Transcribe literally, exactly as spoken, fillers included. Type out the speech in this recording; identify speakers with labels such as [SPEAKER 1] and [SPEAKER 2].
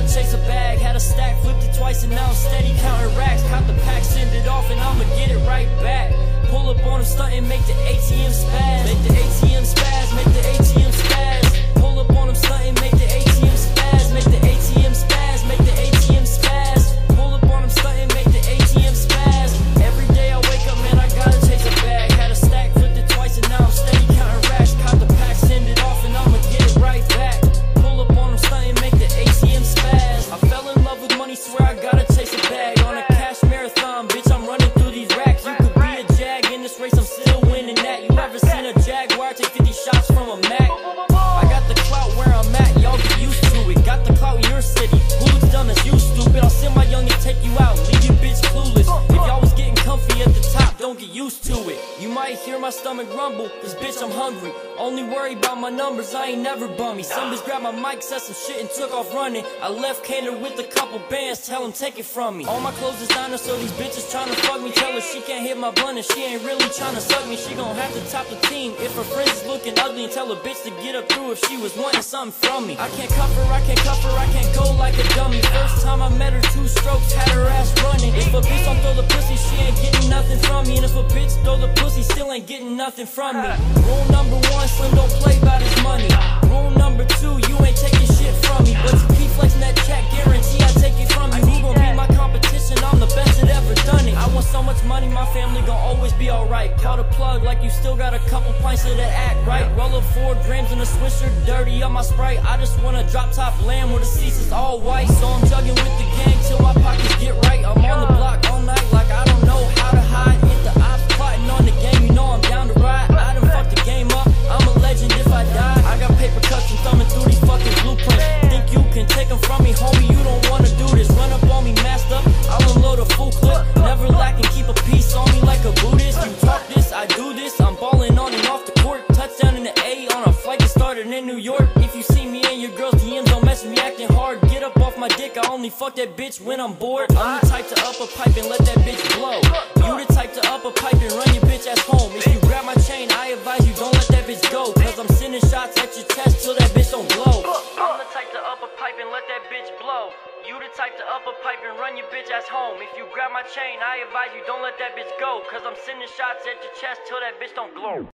[SPEAKER 1] gotta chase a bag. Had a stack, flipped it twice, and now I'm steady counting racks. Caught the pack, send it off, and I'ma get it right back. Pull up on him, stunt and make the A T M spaz. Make the A T M spaz, make the A T M spaz. Pull up on him, stunt and make the A T M spaz. Make the A T M spaz, make the A T M spaz. Pull up on him, stunt and make the A T M spaz. Every day I wake up, man, I gotta chase a bag. Had a stack, flipped it twice, and now I'm steady counting racks. Caught the pack, send it off, and I'ma get it right back. Pull up on him, stunt and make the A T M spaz. I fell in love with money, swear I gotta chase a bag. On a cash marathon, bitch, I'm running through these racks. You could be a jag in this race, I'm still winning that. You ever seen a Jaguar take fifty shots from a Mac? I got the clout where I'm at, y'all get used to it. Got the clout in your city, who looks dumb as you, stupid? I'll send my youngin' take you out, leave you bitch clueless. If y'all was getting comfy at the top, don't get used to it. You might hear my stomach rumble, cause bitch I'm hungry. Only worry about my numbers, I ain't never bummy. Some bitch grabbed my mic, said some shit and took off running. I left Canada with a couple bands, tell them take it from me. All my clothes designer, so these bitches tryna fuck me. Tell her she can't hit my blunt and she ain't really tryna suck me. She gon' have to top the team if her friends is looking ugly. And tell a bitch to get up through if she was wanting something from me. I can't cuff her, I can't cuff her, I can't go like a dummy. First time I met her, two strokes, had her ass running. If a bitch don't throw the pussy, she ain't getting nothing from me. And if a bitch throw the pussy, still ain't getting nothing from me. Rule number one, Slim don't play about his money. Rule number two, you ain't taking shit from me. But you keep flexing that check, guarantee I take it from you. Who gon' be my competition? I'm the best that ever done it. I want so much money, my family gon' always be alright. Call the plug like you still got a couple pints of that act, right? Roll up four grams in a swisher, dirty on my Sprite. I just want a drop top lamb where the seats is all white. So I'm jugging with the gang till my pockets get right. I'm on the block all night like I don't know how to hide. Hit the ops plotting on the game, you know I'm down to ride. I done fucked the game up, I'm a legend if I die. I got paper cuts and thumbing through these fucking blueprints. Think you can take them from me, homie, you don't wanna do this. Run up on me, masked up, I'll unload a full clip. Never lacking, keep a piece on me like a Buddhist. You talk this, I do this, I'm balling on and off the court. Touchdown in the A on a flight that started in New York. If you see me in your girl's D Ms, don't mess with me acting hard. Get up off my dick, I only fuck that bitch when I'm bored. I'm the type to up a pipe and let that bitch blow. You the type to up a pipe and run your bitch ass home. If you grab my chain, I advise you don't let that bitch go. Cause I'm sending shots at your chest till that bitch don't glow. I'm the type to up a pipe and let that bitch blow. You the type to up a pipe and run your bitch ass home. If you grab my chain, I advise you don't let that bitch go. Cause I'm sending shots at your chest till that bitch don't glow.